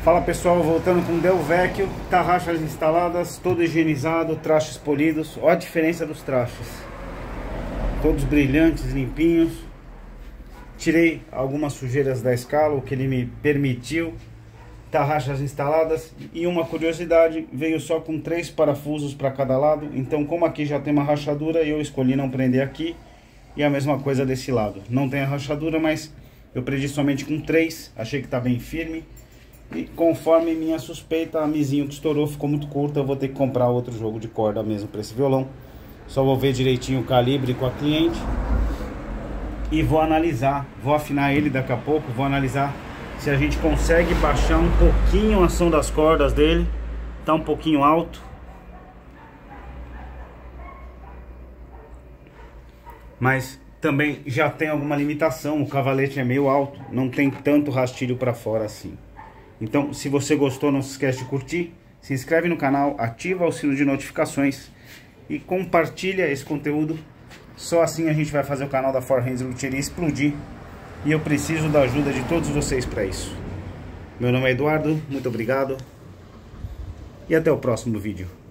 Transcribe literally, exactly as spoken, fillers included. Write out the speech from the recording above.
Fala pessoal, voltando com o Del Vecchio, tarraxas instaladas, todo higienizado, trastes polidos. Olha a diferença dos trastes, todos brilhantes, limpinhos. Tirei algumas sujeiras da escala, o que ele me permitiu. Tarraxas instaladas. E uma curiosidade, veio só com três parafusos para cada lado. Então, como aqui já tem uma rachadura, eu escolhi não prender aqui. E a mesma coisa desse lado, não tem a rachadura, mas eu prendi somente com três. Achei que está bem firme. E conforme minha suspeita, a mizinho que estourou ficou muito curta. Eu vou ter que comprar outro jogo de corda mesmo para esse violão. Só vou ver direitinho o calibre com a cliente. E vou analisar, vou afinar ele daqui a pouco. Vou analisar se a gente consegue baixar um pouquinho a ação das cordas dele. Tá um pouquinho alto. Mas também já tem alguma limitação. O cavalete é meio alto, não tem tanto rastilho para fora assim. Então, se você gostou, não se esquece de curtir, se inscreve no canal, ativa o sino de notificações e compartilha esse conteúdo. Só assim a gente vai fazer o canal da Four Hands Luthieria explodir. E eu preciso da ajuda de todos vocês para isso. Meu nome é Eduardo, muito obrigado. E até o próximo vídeo.